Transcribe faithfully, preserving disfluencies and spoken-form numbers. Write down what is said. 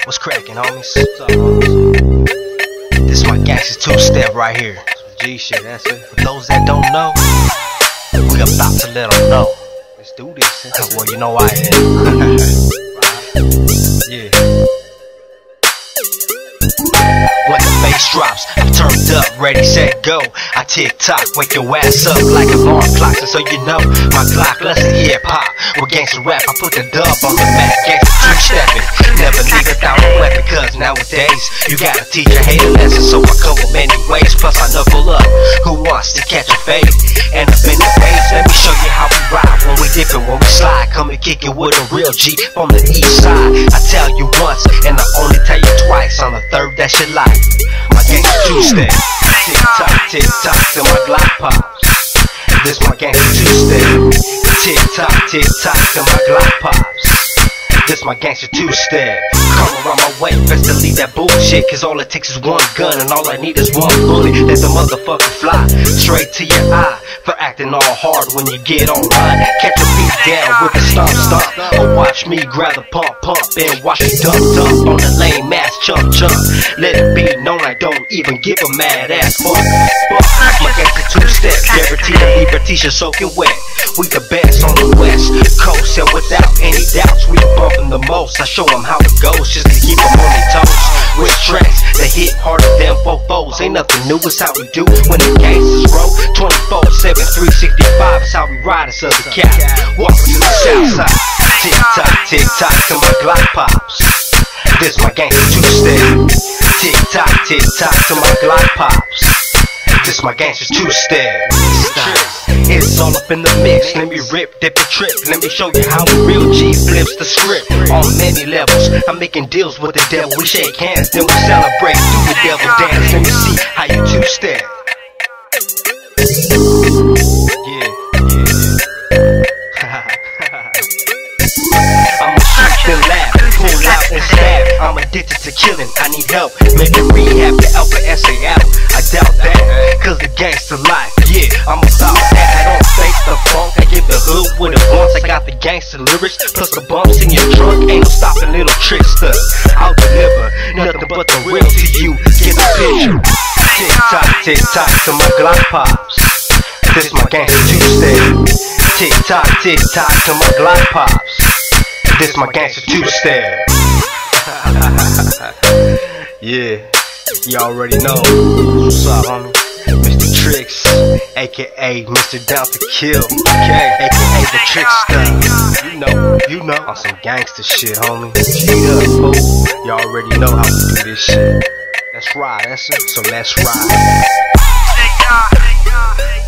What's cracking, homies? What's up, homies? This my gangster two-step right here. G shit, that's it. For those that don't know, we about to let them know. Let's do this. Well, you know I am. Yeah. When the bass drops, I'm turned up, ready, set, go. I tick-tock, wake your ass up like alarm clocks. And so you know, my Glock, let's hip-hop. With gangsta rap, I put the dub on the map. Gangsta two-stepping, never leave without a weapon. Cause nowadays, you gotta teach a hate a lesson. So I come with many ways, plus I knuckle up. Who wants to catch a fade? And up in the face, let me show you how we ride. When we dip it, when we slide, come and kick it with a real G from the east side. I tell you once, and I only tell you twice. On the third, that shit like my gangsta two-step. Tick-tock, tick-tock till my Glock pops. This my gangsta two-step. Tick-tock, tick-tock till my Glock pops. This my gangsta two-step. Come around my way, best to leave that bullshit. Cause all it takes is one gun and all I need is one bullet. Let the motherfucker fly straight to your eye. For acting all hard when you get online. Catch a beat down with a stomp stomp. Or watch me grab the pump pump and watch me dump dump on the lame ass chump chump. Let it be known I don't even give a mad ass fuck. Fuck my gangsta two-step. Guaranteed to leave your t-shirt soaking wet. We the best on the west coast, and without any doubts we bumping the most. I show them how it goes just to keep them on their toes. With tracks that hit harder than fofos. Ain't nothing new, it's how we do when the gangsters roll. Twenty-four seven, three sixty-five is how we ride us other cap. Welcome to the south side. Tick-tock, tick-tock till my Glock pops. This my gangsta two-step. Tick-tock, tick-tock till my Glock pops. This my gangsta two-step. It's all up in the mix. Let me rip, dip, and trip. Let me show you how a real G flips the script. On many levels, I'm making deals with the devil. We shake hands, then we celebrate. Do the devil dance. Let me see how you two-step. Yeah, yeah. I'ma shoot and laugh, pull out and stab. I'm addicted to killing, I need help. Maybe rehab the alpha S A out. I doubt that, cause the gangster life. Yeah, I'm about that. I don't fake the funk, I give the hood what it wants. I got the gangster lyrics, plus the bumps in your trunk. Ain't no stopping little trickster. I'll deliver nothing but the real to you. Get the picture. Tick-tock, tick-tock till my Glock pops. This my gangsta two-step. Tick-tock, tick-tock till my Glock pops. This my gangsta two-step. Yeah, you already know. What's up, homie? Mister Tricks, aka Mister Down to Kill, okay, aka the Trickster. You know, you know, on some gangster shit, homie. G up, fool. You already know how we do this shit. Let's ride, that's it. So let's ride.